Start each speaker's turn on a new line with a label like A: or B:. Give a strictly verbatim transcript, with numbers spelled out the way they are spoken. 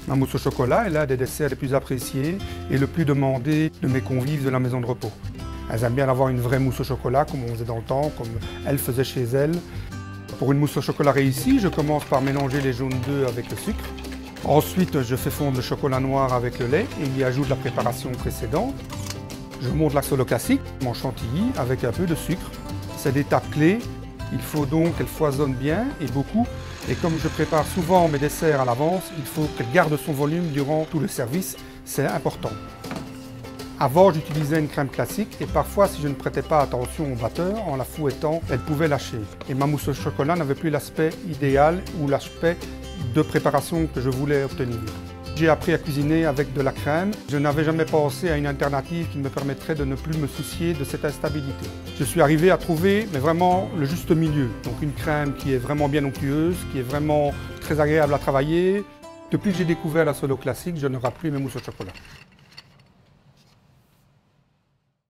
A: Ma mousse au chocolat est l'un des desserts les plus appréciés et le plus demandé de mes convives de la maison de repos. Elles aiment bien avoir une vraie mousse au chocolat, comme on faisait dans le temps, comme elles faisaient chez elles. Pour une mousse au chocolat réussie, je commence par mélanger les jaunes d'œufs avec le sucre. Ensuite, je fais fondre le chocolat noir avec le lait et y ajoute la préparation précédente. Je monte la solo classique en chantilly avec un peu de sucre. C'est l'étape clé. Il faut donc qu'elle foisonne bien et beaucoup. Et comme je prépare souvent mes desserts à l'avance, il faut qu'elle garde son volume durant tout le service. C'est important. Avant, j'utilisais une crème classique et parfois, si je ne prêtais pas attention au batteur, en la fouettant, elle pouvait lâcher. Et ma mousse au chocolat n'avait plus l'aspect idéal ou l'aspect de préparation que je voulais obtenir. J'ai appris à cuisiner avec de la crème. Je n'avais jamais pensé à une alternative qui me permettrait de ne plus me soucier de cette instabilité. Je suis arrivé à trouver mais vraiment le juste milieu. Donc une crème qui est vraiment bien onctueuse, qui est vraiment très agréable à travailler. Depuis que j'ai découvert la solo classique, je ne rate plus mes mousses au chocolat.